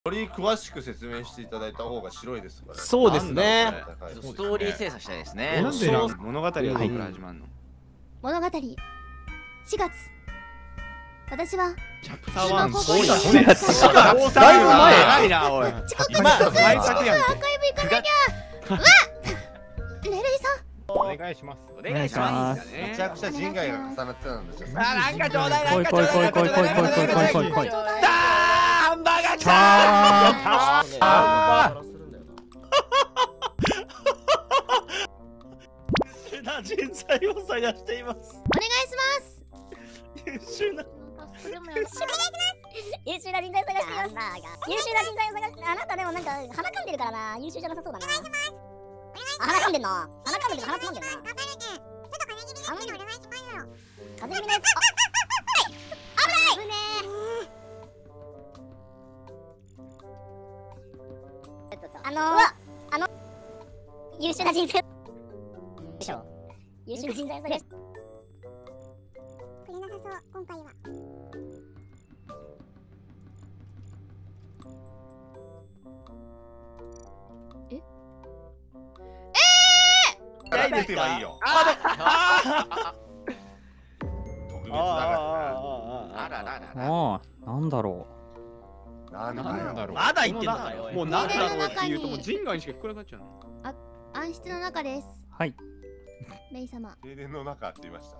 より詳しく説明していただいた方が白いですから。 そうですね。 ストーリー精査したいですね。 なんで物語はどこから始まるの？ 物語4月、私はチャプター1 高校そうだ 4月だいぶ前長いなおい。 遅刻今して前作やんアーカイブ行かなきゃ。うわっ、レレイさんお願いします。 お願いします。 めちゃくちゃ人外が重なってたんですよ。 あ、なんかちょうだい、 来い来い来い来い来い来い来い来い来い。 ハンバーガー来た優秀な人材を探しています。 お願いします。 優秀な優秀な人材を探しています。優秀な人材を探して、あなたでもなんか鼻かんでるからな、優秀じゃなさそうだな。お願いします。鼻かんでんの？鼻かんでる、鼻つまんでるな。ちょっと風邪気味ですけどお願いしますよ。風邪気味のやつ。危ない。優秀な人材でしょ。優秀な人材を探して。くれなさそう、今回は。 出てはいいよ。特別だあらららら。 ああ、なんだろから。なんだろう。 まだ言ってんのかよ。 もうなんだろうって言うともう人外にしか聞こえなくなっちゃうの。 暗室の中です。 う。はい。 レイ様、 停電の中って言いました。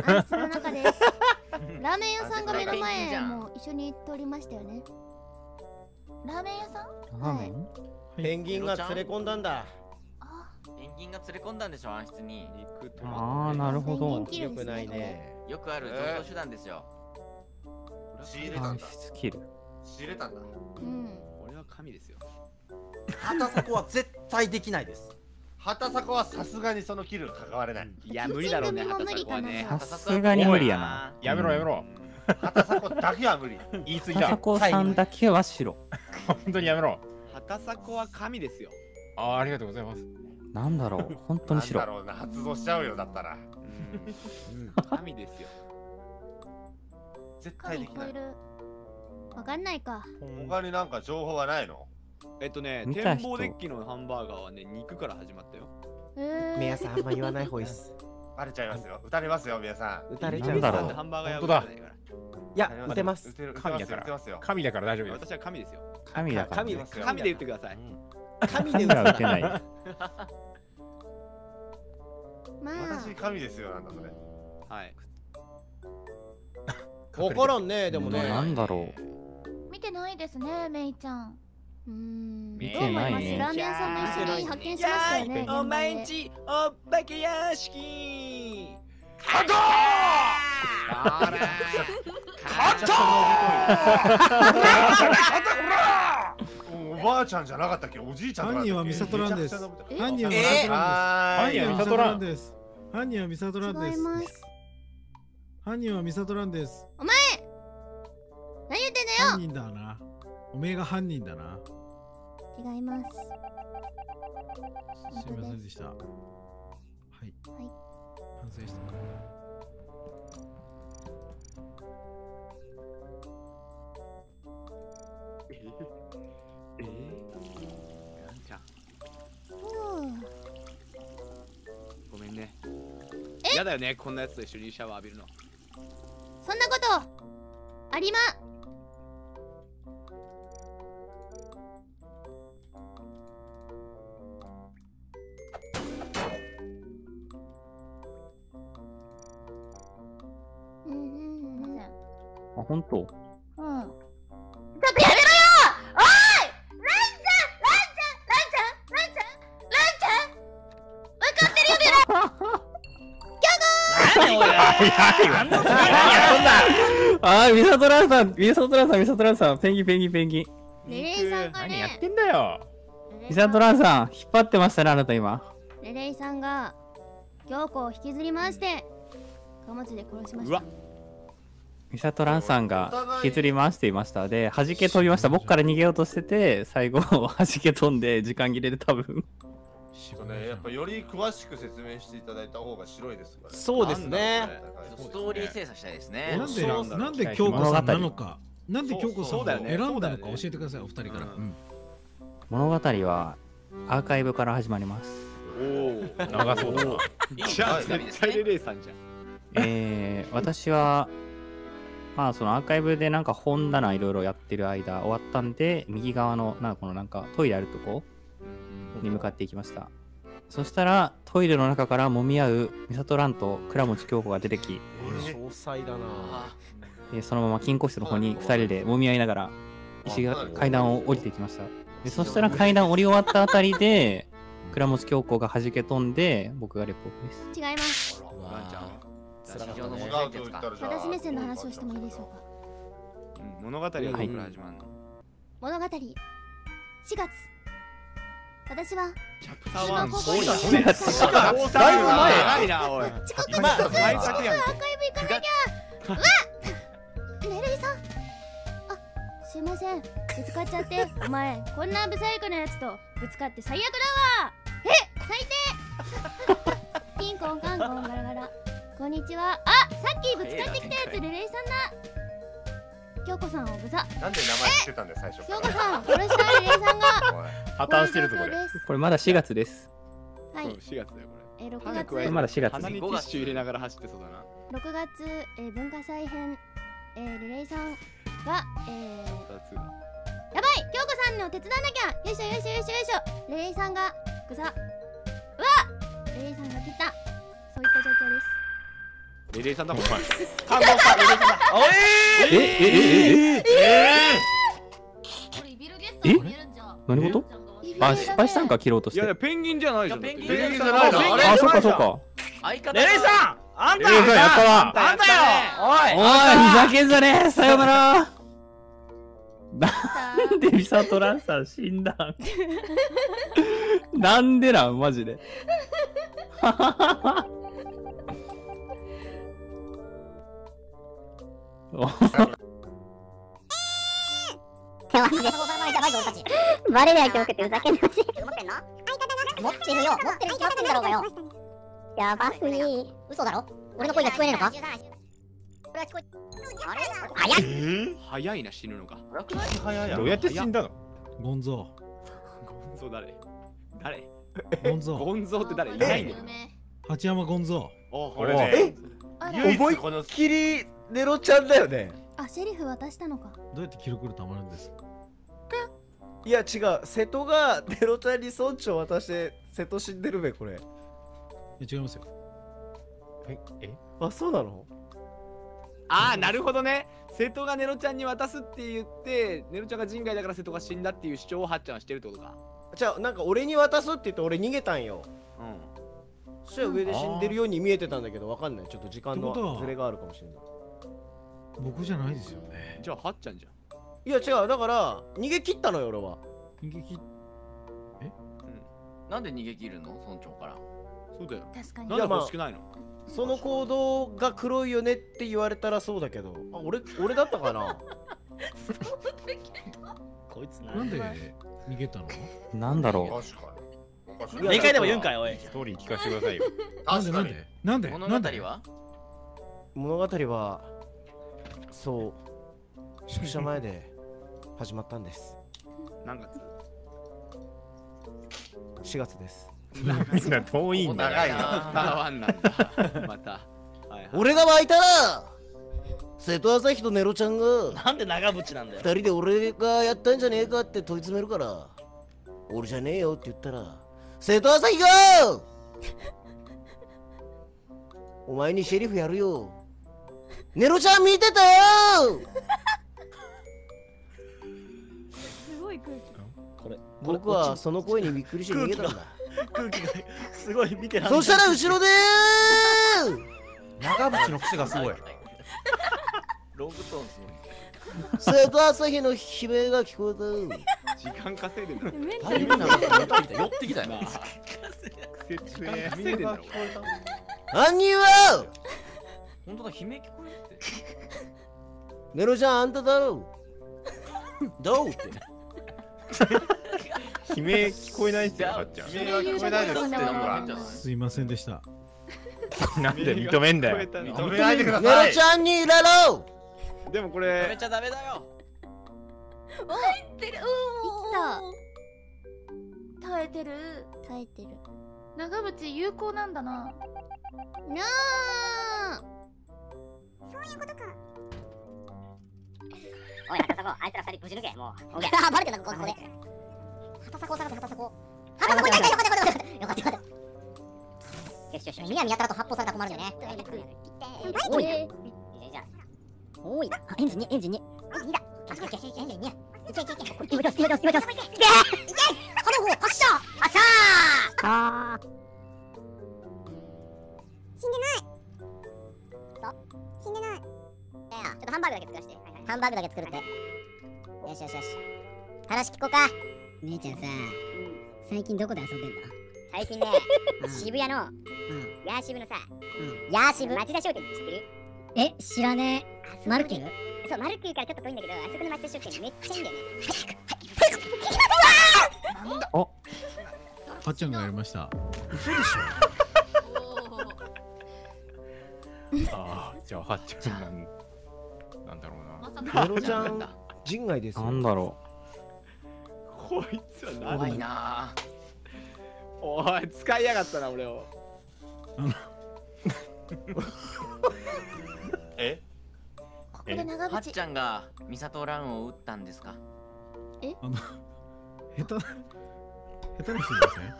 暗室の中です。ラーメン屋さんが目の前も一緒に通りましたよね。 ラーメン屋さん？ ラーメン？ ペンギンが連れ込んだんだ。 ペンギンが連れ込んだんでしょ、暗室に。 肉トマト。 ああ、なるほど。 よくないね。 よくある逃走手段ですよ。 仕入れた暗んだ。 室切る。 仕入れたんだ。 うん。 これは神ですよ。 畑迫は絶対できないです。 畑迫はさすがにそのキル関われない。 いや無理だろうね。 キッチン組も無理かな。 さすがに無理やな。 やめろやめろ。 畑迫だけは無理。 言い過ぎだ。 あさこさんだけは白。 本当にやめろ。畑迫は神ですよ。あありがとうございます。 なんだろう、本当に白。 なんだろうな、発動しちゃうよだったら。 神ですよ。 絶対できない。 わかんないか。 他になんか情報はないの？ 見た人展望デッキのハンバーガーはね、肉から始まったよ。 メアさんあんま言わない方がいいっす。 バレちゃいますよ。撃たれますよ、皆さん。 撃たれちゃう。なんだろう。 ハンバーガー屋本当だ。 いや、撃てます。 撃てる、 神だから。 撃てますよ。 神だから大丈夫です。私は神ですよ。 神だから。 神で言ってください。 神では撃てない。 まあ、 私神ですよ、なんだそれ。 はい。 わからんね、でもね。なんだろう。 見てないですね、メイちゃん。 見どう思います？ てないね。 ラーメン屋さんも一緒に発見しましたよね。 お前んちお化け屋敷。 カットおばあちゃんじゃなかったっけ？おじいちゃん。 犯人はミサトランです。犯人はミサトランです。犯人はミサトランです。犯人はミサトランです。犯人はミサトランです。 お前何言ってんだよ。 犯人だな。おめえが犯人だな。 違います。 すみませんでした。はい。反省してます。 なんちゃん。ごめんね。やだよね、こんなやつと一緒にシャワー浴びるの。 そんなことありま。 あ、本当。 うん。ちょっとやめろよ。おい、ランちゃん、ランちゃん、ランちゃん、ランちゃん、ランちゃん。分かってるよね。 あー、ミサトランさん、ミサトランさん、ミサトランさん、ペンギン、ペンギン、ペンギン。 レレイさんが何やっね、 てんだよ。 ミサトランさん、引っ張ってましたね、あなた今。 レレイさんが京子を引きずり回して貨物で殺しました。 ミサトランさんが引きずり回していました。で、弾け飛びました。僕から逃げようとしてて、最後、弾け飛んで、時間切れで多分。 やっぱより詳しく説明していただいた方が白いですから。 そうですね。 ストーリー精査したいですね。 なんで京子さんなのか。 なんで京子さんをそうだよね選んだのか教えてください、お二人から。 物語はアーカイブから始まります。 おお、 長そうだな。 じゃあ絶対レレイさんじゃん。 私はまあそのアーカイブでなんか本棚いろいろやってる間終わったんで、右側のこのなんかトイレあるとこに向かっていきました。そしたらトイレの中から揉み合う美里蘭と倉持京子が出てき、 詳細だな。 そのまま金庫室の方に2人で揉み合いながら階段を降りていきました。でそしたら階段降り終わったあたりで倉持京子が弾け飛んで、僕がレポートです。 違います。 ワンちゃん私目線の話をしてもいいでしょうか。 物語はどこから始まるの？ 物語4月、私はチャプター1。 そうだね。だいぶ前。偉いなおい。 今前作やん。アーカイブ行かなきゃ。うわっ、レレイさん。あ、すいません、ぶつかっちゃって。お前こんなブサイクなやつとぶつかって最悪だわ。最低。ピンコンカンコンガラガラ。こんにちは。あ、さっきぶつかってきたやつレレイさんだ。京子さんをぶさ。 なんで名前知ってたんだよ最初。 京子さん殺したレレイさんが破綻してるぞこれ。 これまだ4月です。 はい。 4月だよこれ。 6月。 これまだ4月。 鼻にティッシュ入れながら走ってそうだな。 6月、文化祭編、レレイさんが、やばい、京子さんの手伝わなきゃ。よいしょよいしょよいしょよいしょ。レレイさんがぐさ。うわ、レレイさんが切った。そういった状況です。 レレイさんだ、お前。看護師さん、レレイさんだ。 これビルゲストも見えるんじゃん。 何事？あ、失敗したんか、切ろうとして。 いやペンギンじゃないじゃん。 ペンギンじゃないの。 あ、そっかそっか。 相方レレイさん、あんたレレイさんやったわ。 あんたよ。 おい、ふざけんじゃねえ。さよなら。なんで美里蘭さん死んだん？なんでなんマジで。 手はずでバレるや記憶ってふざけんなし。持ってんの？持ってるよ。持ってるに決まってんだろうがよ。やばすぎ。嘘だろ？俺の声が聞こえねえのか？これは聞こえ。あれ？早い。 早いな、死ぬのか。 どうやって死んだの？ ゴンゾゴンゾ誰？ ー。ゴンゾー。 ゴンゾって誰？いないんだよ。 八山ゴンゾこれね。 思いっきりネロちゃんだよね。 あ、セリフ渡したのか。 ー。どうやって記録でたまるんですか？ いや違う、瀬戸がネロちゃんに村長渡して瀬戸死んでるべこれ。 違いますよ。 あ、そうなの？ ああ、なるほどね。瀬戸がネロちゃんに渡すって言って、ネロちゃんが人外だから瀬戸が死んだっていう主張をはっちゃんはしてるってことか。 じゃあなんか俺に渡すって言って俺逃げたんよ。そしたら上で死んでるように見えてたんだけど、わかんない。ちょっと時間のズレがあるかもしれない。 僕じゃないですよね。 じゃあはっちゃんじゃん。 いや違う、だから逃げ切ったのよ俺は。 逃げ切っなんで逃げ切るの村長から。 そうだよ。 確かに。 なんで欲しくないの？ その行動が黒いよねって言われたらそうだけど、あ、俺だったかな。 こいつなんで逃げたの？ なんだろ確かに。 正解でも言うんかいおい。 ストーリー聞かせてくださいよ。 なんで物語は？ 物語はそう宿舎前で始まったんです。 何月 ？4月です。 みんな遠いんだ。 長いな。 ワンなんだ。また。 俺が湧いたら瀬戸朝日とネロちゃんがなんで長渕なんだよ。 2人で俺がやったんじゃねえかって問い詰めるから、俺じゃねえよって言ったら瀬戸朝日がお前にシェリフやるよ。ネロちゃん見てたよ。 すごい空気。 僕はその声にびっくりして逃げたんだ。 空気がすごい見てらんない。 そしたら後ろで長渕の癖がすごい。 ロングトーンすごい。 瀬戸朝日の悲鳴が聞こえた。 時間稼いでんだろ。 だいぶ寄ってきたよ。 稼いでんだろ。 犯人は本当だ、悲鳴聞こえるって。 ネロちゃんあんただろ。どうって悲鳴聞こえないっすよ、はっちゃん。 悲鳴は聞こえないですってなんか。 すいませんでした。 なんで認めんだよ。 認めないでくだネさい。 ロちゃんに入れろ。 でもこやめれちゃダメだよ。 ってる。 耐えてる。 耐えてる。 長渕有効なんだな。 なあ。 そういうことか。おい、旗迫、あいつら二人ぶち抜け、もう。オッケー。あ、バレてんだ、ここで。旗迫を探せ、旗迫。旗迫いたいた、よかったよかったよかった。よかったよかった。よしよしよし。宮やたらと発砲されたら困るよね。多いな。いいじゃん。多いな。エンジン2、エンジン2。2だ。エンジン2。いけいけいけ。今いけ。いけいけ。波動砲発射。発射。あー。死んでない。死んでない。ちょっとハンバーグだけ作らせて。ハンバーグだけ作るって。よしよしよし。話聞こうか。姉ちゃんさ、最近どこで遊んでんの？最近ね、渋谷のヤーシブのさ、ヤーシブ町田商店知ってる？え、知らねえ。マルキュー？そう、マルキューからちょっと遠いんだけど、あそこの町田商店めっちゃいいんだよね。 お、はっちゃんがやりました。 嘘でしああ、じゃあはっちゃんなんだろうな。 ネロちゃん人外ですよ。 なんだろこいつは怖いな。 おい、使いやがったな、俺を。 え？ ここで長はっ渕。 ちゃんがミサトランを撃ったんですか？ 下手な人ですね。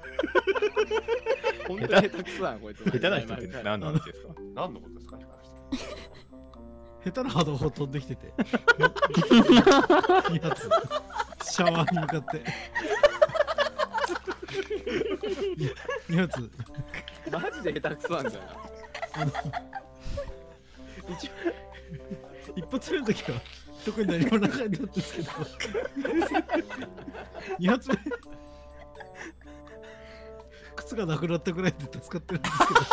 本当に下手くそだな、こいつ。 下手な人って何なんですか？ 何のことですか？ 下手な波動砲飛んできてて。2発。シャワーに向かって。2発。 マジで下手くそなんだよな。 一発目の時は特に何もなかったんですけど、2発目靴がなくなったぐらいで助かってるんです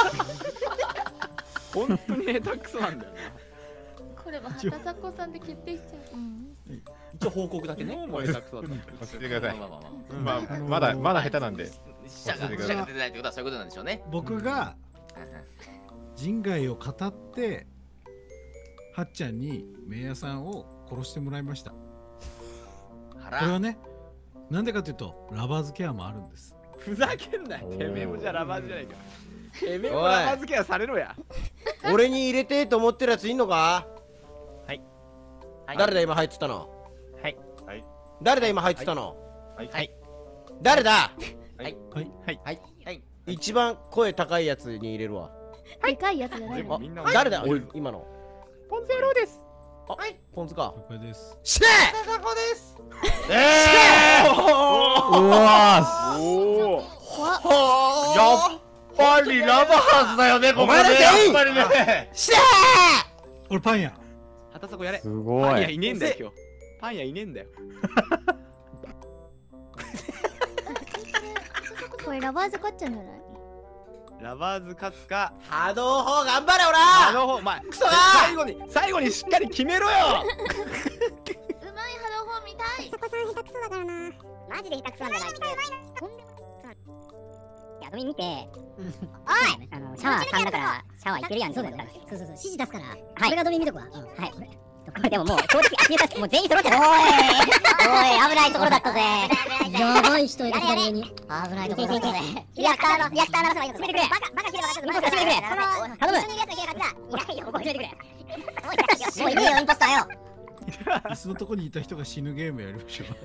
けど、 本当に下手くそなんだよな。 これは畑迫さんで決定しちゃう。 一応報告だけね。 もう下手くそだった。 忘れてください。まだ下手なんで。 死者が出ないってことはそういうことなんでしょうね。 僕が人外を語ってはっちゃんに名屋さんを殺してもらいました。これはね、なんでかというとラバーズケアもあるんです。 ふざけんなよ。てめえもじゃラバーズじゃないか。てめえもラバーズケアされろや。 俺に入れてと思ってるやついんのか？ はい。 誰だ今入ってたの？ はい。 誰だ今入ってたの？ はい。 誰だ？ はいはいはいはい。 一番声高いやつに入れるわ。 でかいやつじゃないの？ 誰だ今の？ ポンゼロです。 あ、ポンズか。 これです。 しねそこです。 う。うわおお。やっぱりラバハズだよね、ここね。やっぱりね。 しね俺パン屋。 畑迫やれ。 すごい。 パン屋いねえんだよ今日。パン屋いねえんだよ。 これラバーズ勝っちゃうんじゃない？ ラバーズ勝つか。 波動砲頑張れ波オラ。 動砲、お前。 クソが最後にしっかり決めろよ。 うまい波動砲見たい。 そこさん下手くそだからな。マジで下手くそなんだよな。いや、ゴミ見て。おい、シャワー3だからシャワーいけるやん。そうだよ。そう指示出すから。はい。これがドミ見とくわ。はい。これでももう正直消えたし、もう全員揃っちゃった。おい、危ないところだったぜ。やばい人いる左上に。危ないところだったぜ。リアクター鳴らせばいいの。閉めてくれ。バカ切ればちょっと閉めてくれ。頼む。一緒にいるやつが切ればいないよ。もう閉めてくれ。もういいよ、インポスターよ。 椅子のとこにいた人が死ぬゲームやりましょう。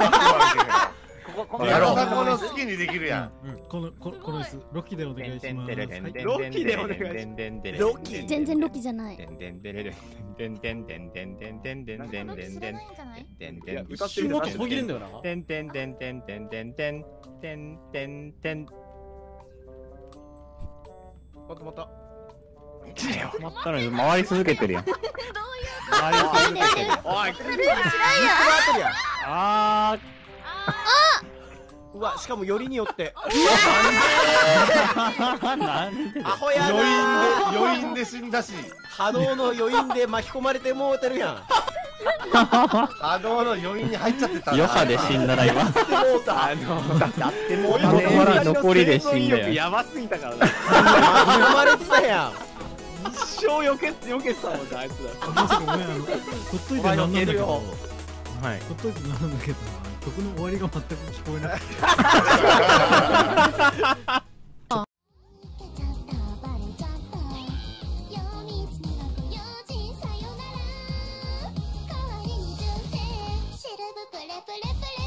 やろう。この好きにできるやん。 この椅子、ロキでお願いします。 ロキでお願いします。 ロキ全然ロキじゃない。 歌ってみもっと途切れんだよな。 もっともっと。 止まったのに回り続けてるやん。 どういうおい、 あうわ、しかもよりによってなんでアホやな。 余韻で死んだし、 波動の余韻で巻き込まれてもうてるやん。 波動の余韻に入っちゃってた。 余波で死んだな今。 もうただってもう残りで死んだよ。 やばすぎたからな。 巻き込まれてたやん。 一生避けてたもんね、あいつら。 まさかごめん、ほっといてなんなんだけど、 はいほっといてなんだけど曲の終わりが全く聞こえなくてシルブプレプレプレ